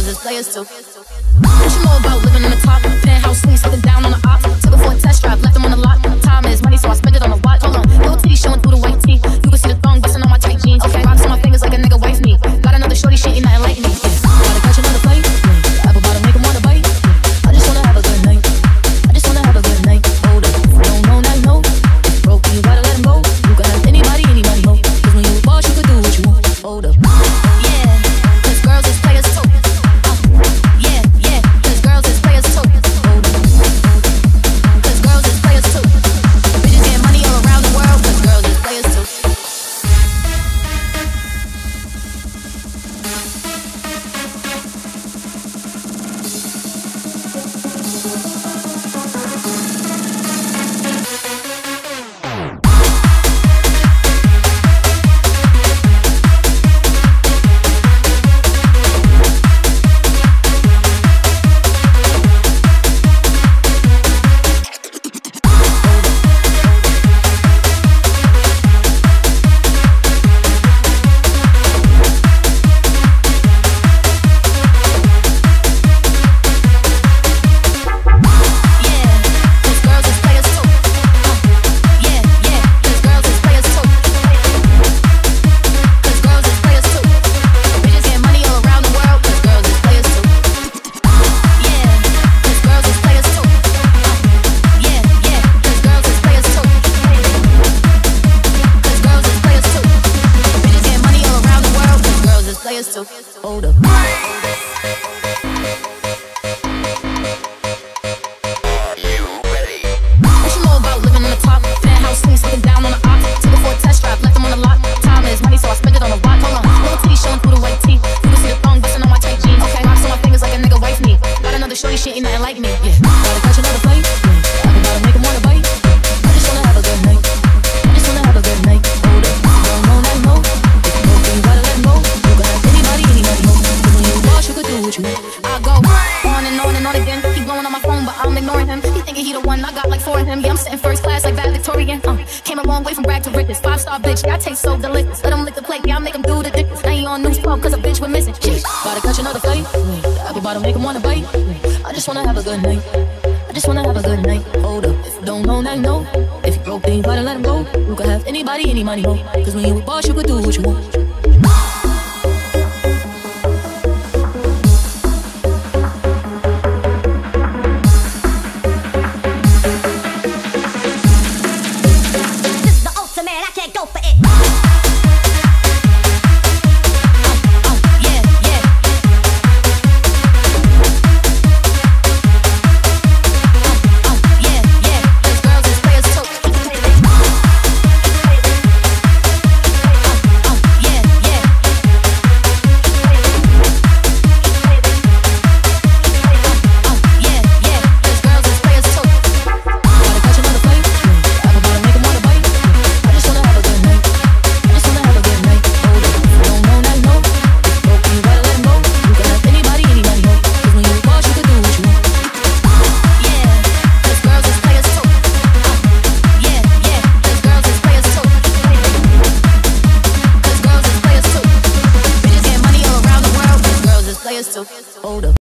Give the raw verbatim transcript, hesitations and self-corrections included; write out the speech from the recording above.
girls is players too. What you know about living in the top? Penthouse suite, sitting down on the op. Took her for a test drive, left them on the lot. Time is money, so I spend it on the watch. Hold on, little titty showing through the white tee. You can see the thong busting on my tight jeans. Okay, rocks on my fingers like a nigga wife me. Got another shorty, she ain't nothing like me. Gotta catch another fight. Apple bottom, make him wanna bite. I just wanna have a good night. I just wanna have a good night. Hold up, no, no, no, no. Broke, you gotta let him go. You can have anybody, anybody, no. Cause when you a boss, you can do what you want. Hold up. Yeah, cause girls is players too. Uh, yeah, yeah, cause girls is players too. Hold up. Cause girls is players too. Bitches getting money all around the world. Cause girls is players too. Hold up. What you know about living in the top? Penthouse suite, sitting down on the op. Took her for a test drive, left them on the lot. Time is money, so I spend it on the watch. Hold on, little titty showing through the white tee. You can see the thong busting on my tight jeans. Okay, rocks on my fingers like a nigga wife me. Got another shorty, she ain't nothing like me. Yeah, gotta catch another fight. I gotta make him wanna bite. I just wanna have a good night. I just wanna have a good night. Hold up, no, no, no, no. You gotta let him go. You can have anybody, anybody, no. Cause when you a boss, you could do what you want. I go on and on and on again. He blowing on my phone, but I'm ignoring him. He thinking he the one, I got like four of him. Yeah, I'm sitting first class like valedictorian. Uh, came a long way from brag to riches. Five star bitch, yeah, I taste so delicious. Let him lick the plate, yeah, I make him do the dishes. I ain't on news twelve cause a bitch went missing. Shit, gotta catch another fight. The apple bottom make him wanna bite. I just wanna have a good night. I just wanna have a good night. Hold up, if you don't know, now you know. If you broke, then you gotta let him go. You can have anybody, any money, no. Cause when you a boss, you could do what you want.